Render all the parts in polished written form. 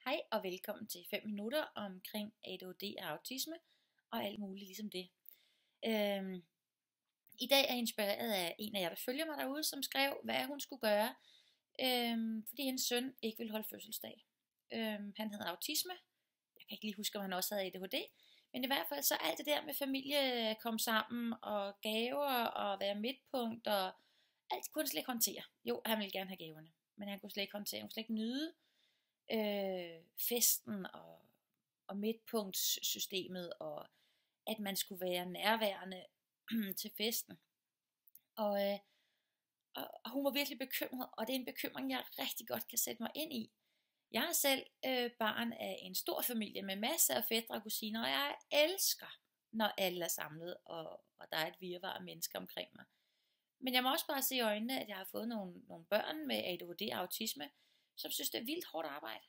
Hej og velkommen til 5 minutter omkring ADHD og autisme og alt muligt ligesom det. I dag er jeg inspireret af en af jer, der følger mig derude, som skrev, hvad hun skulle gøre, fordi hendes søn ikke ville holde fødselsdag. Han havde autisme. Jeg kan ikke lige huske, om han også havde ADHD. Men i hvert fald så alt det der med familie kom sammen, og gaver og være midtpunkt, og alt kunne han slet ikke håndtere. Jo, han ville gerne have gaverne, men han kunne slet ikke håndtere, han kunne slet ikke nyde festen og midtpunktssystemet, og at man skulle være nærværende til festen. Og hun var virkelig bekymret, og det er en bekymring, jeg rigtig godt kan sætte mig ind i. Jeg er selv barn af en stor familie med masser af fætre og kusiner, og jeg elsker, når alle er samlet, og der er et virvar af mennesker omkring mig. Men jeg må også bare se i øjnene, at jeg har fået nogle børn med ADHD og autisme, som synes, det er vildt hårdt arbejde.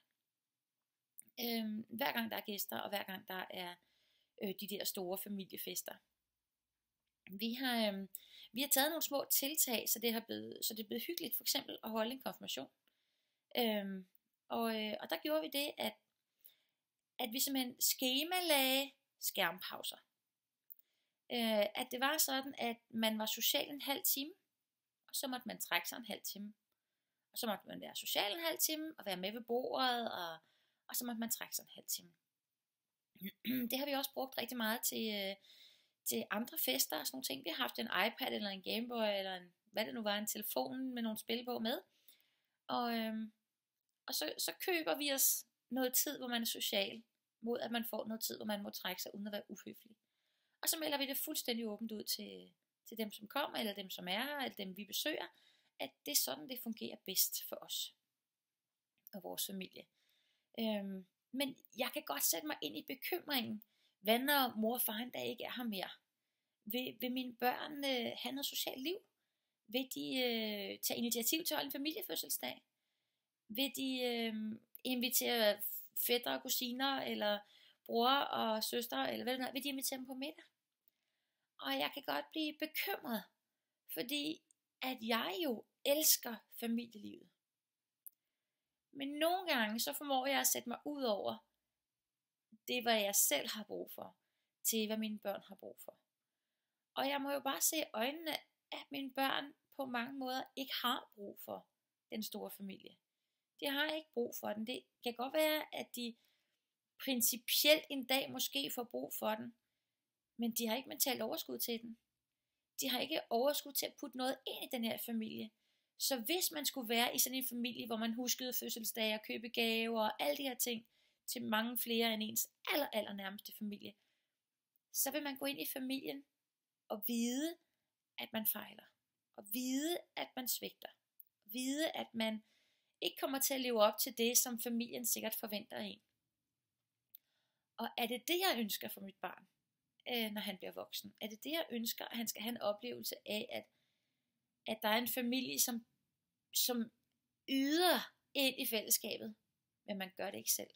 Hver gang der er gæster, og hver gang der er de der store familiefester. Vi har taget nogle små tiltag, så det er blevet hyggeligt, for eksempel at holde en konfirmation. Og der gjorde vi det, at vi simpelthen skemalagde skærmpauser. At det var sådan, at man var social en halv time, og så måtte man trække sig en halv time. Og så måtte man være social en halv time, og være med ved bordet, og så måtte man trække sig en halv time. Det har vi også brugt rigtig meget til andre fester og sådan nogle ting. Vi har haft en iPad eller en Gameboy, eller hvad det nu var, en telefon med nogle spil på med. Og så køber vi os noget tid, hvor man er social, mod at man får noget tid, hvor man må trække sig uden at være uhøflig. Og så melder vi det fuldstændig åbent ud til dem, som kommer, eller dem, som er her, eller dem, vi besøger, at det er sådan, det fungerer bedst for os og vores familie. Men jeg kan godt sætte mig ind i bekymringen. Hvad når mor og far en dag ikke er her mere? Vil mine børn have noget socialt liv? Vil de tage initiativ til at holde en familiefødselsdag? Vil de invitere fætter og kusiner, eller bror og søster, eller hvad det er? Vil de invitere dem på middag? Og jeg kan godt blive bekymret, fordi at jeg jo elsker familielivet. Men nogle gange, så formår jeg at sætte mig ud over det, hvad jeg selv har brug for, til hvad mine børn har brug for. Og jeg må jo bare se i øjnene, at mine børn på mange måder ikke har brug for den store familie. De har ikke brug for den. Det kan godt være, at de principielt en dag måske får brug for den, men de har ikke mentalt overskud til den. De har ikke overskud til at putte noget ind i den her familie. Så hvis man skulle være i sådan en familie, hvor man huskede fødselsdage og købe gaver og alle de her ting til mange flere end ens aller nærmeste familie, så vil man gå ind i familien og vide, at man fejler. Og vide, at man svigter. Vide, at man ikke kommer til at leve op til det, som familien sikkert forventer af en. Og er det det, jeg ønsker for mit barn, når han bliver voksen? Er det det, jeg ønsker, at han skal have en oplevelse af, at der er en familie, som yder ind i fællesskabet, men man gør det ikke selv?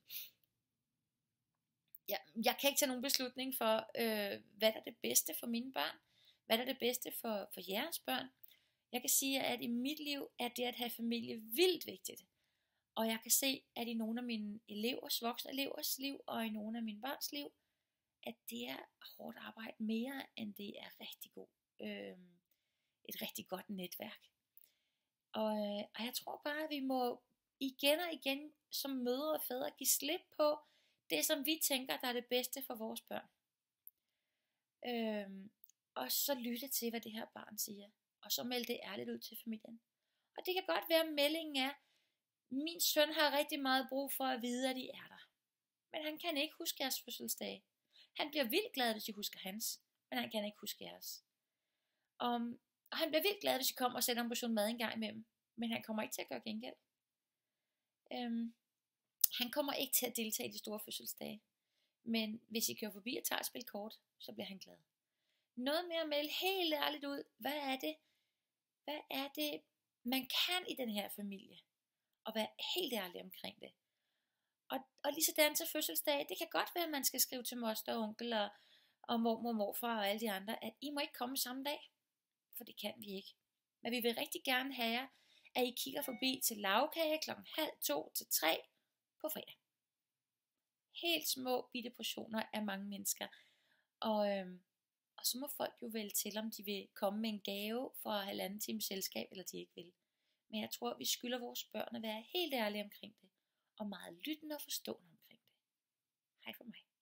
Jeg kan ikke tage nogen beslutning for, hvad der er det bedste for mine børn, hvad der er det bedste for jeres børn. Jeg kan sige, at i mit liv er det at have familie vildt vigtigt. Og jeg kan se, at i nogle af mine voksne elevers liv, og i nogle af mine børns liv, at det er hårdt arbejde mere, end det er et rigtig godt netværk. Og jeg tror bare, at vi må igen og igen som mødre og fædre give slip på det, som vi tænker, der er det bedste for vores børn. Og så lytte til, hvad det her barn siger. Og så melde det ærligt ud til familien. Og det kan godt være, at meldingen er, min søn har rigtig meget brug for at vide, at I er der. Men han kan ikke huske jeres fødselsdag. Han bliver vildt glad, hvis I husker hans. Men han kan ikke huske jeres. Og han bliver vildt glad, hvis I kommer og sætter ham på sådan mad en gang imellem. Men han kommer ikke til at gøre gengæld. Han kommer ikke til at deltage i de store fødselsdage. Men hvis I kører forbi og tager et spil kort, så bliver han glad. Noget med at melde helt ærligt ud, hvad er det, man kan i den her familie? Og være helt ærlig omkring det. Og lige sådan til fødselsdag, det kan godt være, at man skal skrive til moster og onkel og mormor og morfar og alle de andre, at I må ikke komme samme dag. For det kan vi ikke. Men vi vil rigtig gerne have jer, at I kigger forbi til lavkage 1:30 til 3 på fredag. helt små bitte portioner af mange mennesker. Og så må folk jo vælge til, om de vil komme med en gave for 1,5 times selskab, eller de ikke vil. Men jeg tror, vi skylder vores børn at være helt ærlige omkring det, og meget lyttende og forstående omkring det. Hej for mig.